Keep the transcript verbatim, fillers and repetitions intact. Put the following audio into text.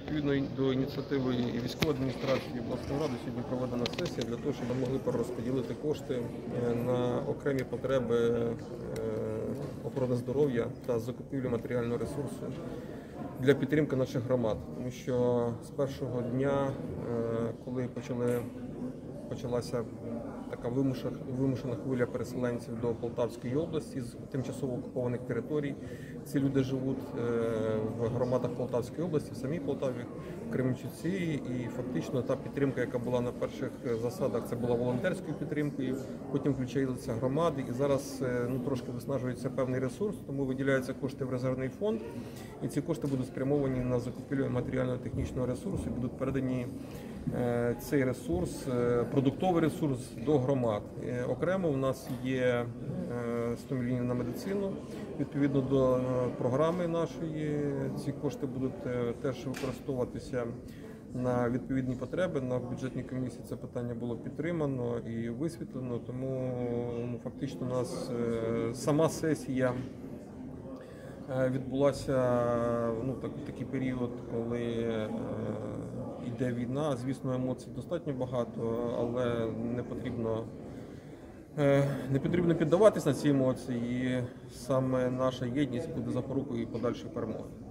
Відповідно до ініціативи і військової адміністрації і обласної ради сьогодні проведена сесія для того, щоб ми могли перерозподілити кошти на окремі потреби охорони здоров'я та закупівлю матеріального ресурсу для підтримки наших громад. Тому що з першого дня, коли почали, почалася така вимушена, вимушена хвиля переселенців до Полтавської області з тимчасово окупованих територій. Ці люди живуть в громадах Полтавської області, в самій Полтаві, в Кременчуці, і фактично та підтримка, яка була на перших засадах, це була волонтерською підтримкою, потім включилися громади, і зараз ну, трошки виснажується певний ресурс, тому виділяються кошти в резервний фонд, і ці кошти будуть спрямовані на закупівлю матеріально-технічного ресурсу, і будуть передані цей ресурс, продуктовий ресурс до громад. Окремо у нас є сто мільйонів на медицину. Відповідно до програми нашої, ці кошти будуть теж використовуватися на відповідні потреби. На бюджетній комісії це питання було підтримано і висвітлено, тому ну, фактично у нас сама сесія відбулася ну, так, такий період, коли йде війна. Звісно, емоцій достатньо багато, але не потрібно, не потрібно піддаватись на ці емоції. І саме наша єдність буде запорукою подальшої перемоги.